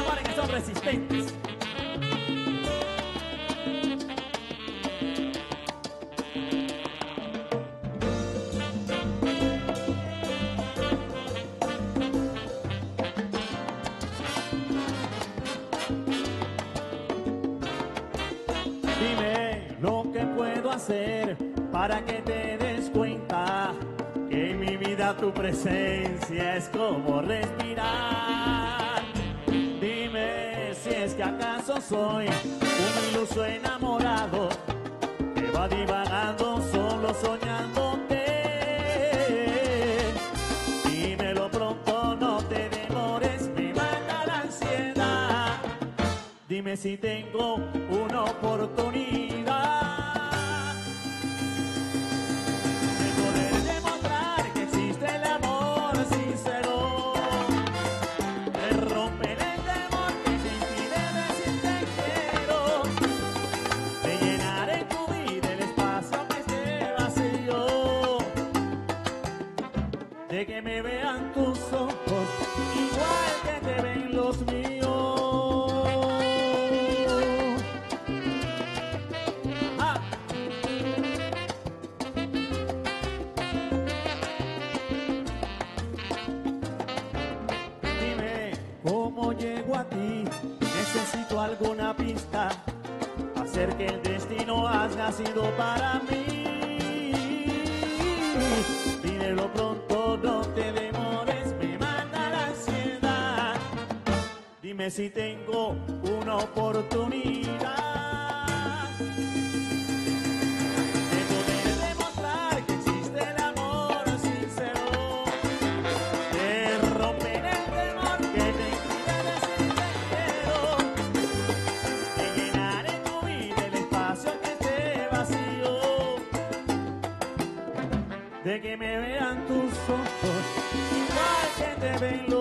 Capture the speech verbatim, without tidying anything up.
tambores que son resistentes. Dime lo que puedo hacer para que te des cuenta que en mi vida tu presencia es como respirar. Dime si es que acaso soy un iluso enamorado que va divagando solo soñándote. Dímelo pronto, no te demores, me mata la ansiedad. Dime si tengo una oportunidad de poder demostrar que existe el amor sincero, de romper el temor que te impide decir te quiero, de llenar en tu vida el espacio que esté vacío, de que me vean tus ojos igual que te ven los míos. ¿Cómo llego a ti? Necesito alguna pista, hacer que el destino haya sido para mí. Dímelo pronto, no te demores, me mata la ansiedad. Dime si tengo una oportunidad de poder demostrar que existe el amor sincero, de romper el temor que te impide decir te quiero, de llenar en tu vida el espacio que esté vacío, de que me vean tus ojos igual que te ven